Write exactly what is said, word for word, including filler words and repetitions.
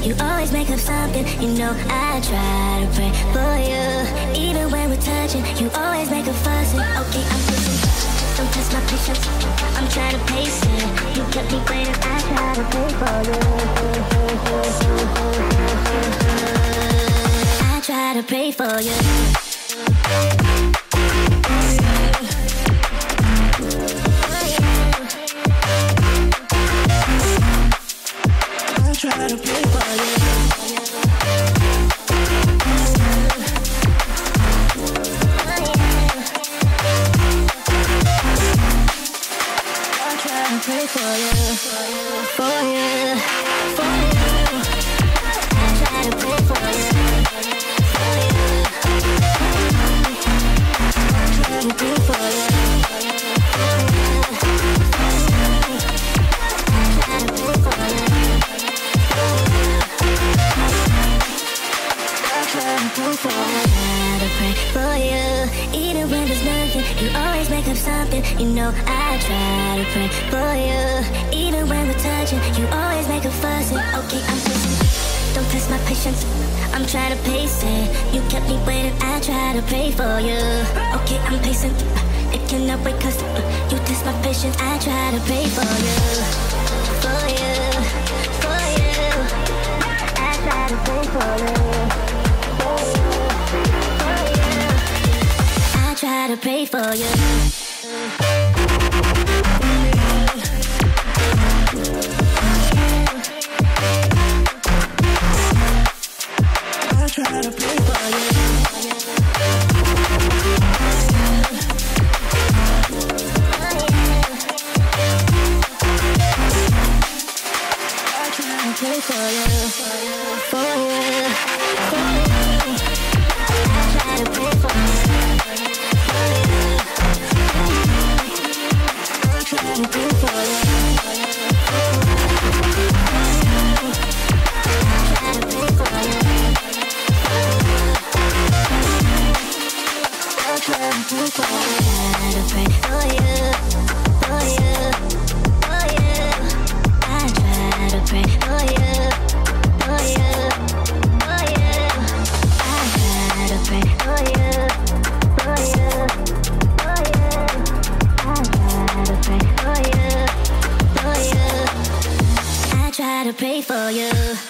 you always make up something. You know I try to pray for you. Even when we're touching, you always make a fussing. Okay, I'm pushing, don't test my patience. I'm trying to pace it. You kept me waiting, I try to pray for you. I try to pray for you. Try to pray for you. I try to pray for you, for you, for you. I try to pray for you, for you. I try to pray for you, for you. I try to pray for you. I pray for you, even when there's nothing, you always make up something. You know I try to pray for you, even when we're touching, you always make a fussing. Okay, I'm pushing, don't test my patience. I'm trying to pace it. You kept me waiting, I try to pray for you. Okay, I'm pacing, it cannot wait 'cause you test my patience. I try to pray for you, for you, for you. I try to pray for you. I try to pray for you. I try to pray for you. I try to pray for you, for you, for you. I try to pray for you. Pray for you.